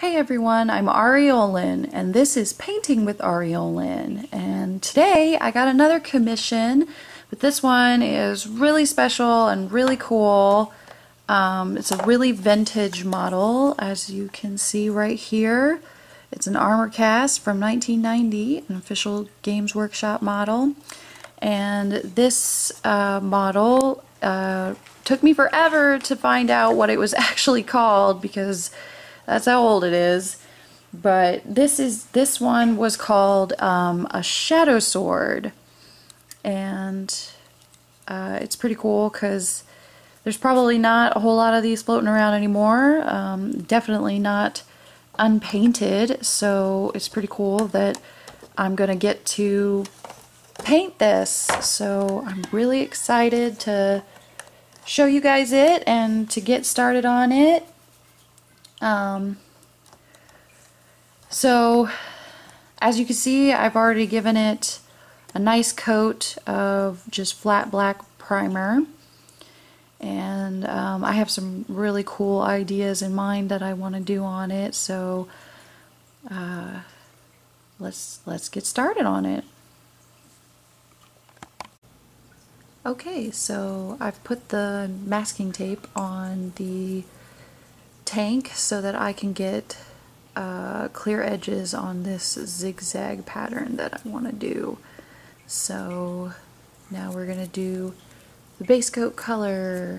Hey everyone, I'm Aureolin, and this is Painting with Aureolin. And today I got another commission, but this one is really special and really cool. It's a really vintage model, as you can see right here. It's an Armorcast from 1990, an official Games Workshop model. And this model took me forever to find out what it was actually called, because that's how old it is. But this one was called a Shadowsword, and it's pretty cool because there's probably not a whole lot of these floating around anymore. Definitely not unpainted, so it's pretty cool that I'm gonna get to paint this. So I'm really excited to show you guys it and to get started on it. So as you can see, I've already given it a nice coat of just flat black primer, and I have some really cool ideas in mind that I want to do on it, so let's get started on it. Okay, so I've put the masking tape on the tank so that I can get clear edges on this zigzag pattern that I want to do. So now we're going to do the base coat color.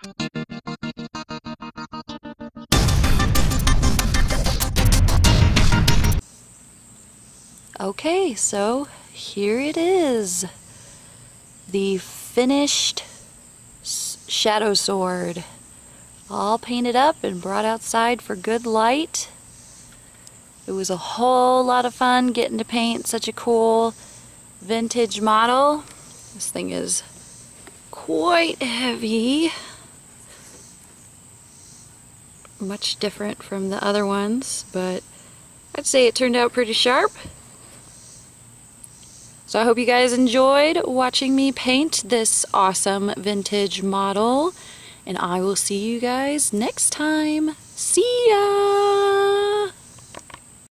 Okay, so here it is. The finished Shadowsword. All painted up and brought outside for good light. It was a whole lot of fun getting to paint such a cool vintage model. This thing is quite heavy. Much different from the other ones, but I'd say it turned out pretty sharp. So I hope you guys enjoyed watching me paint this awesome vintage model, and I will see you guys next time. See ya!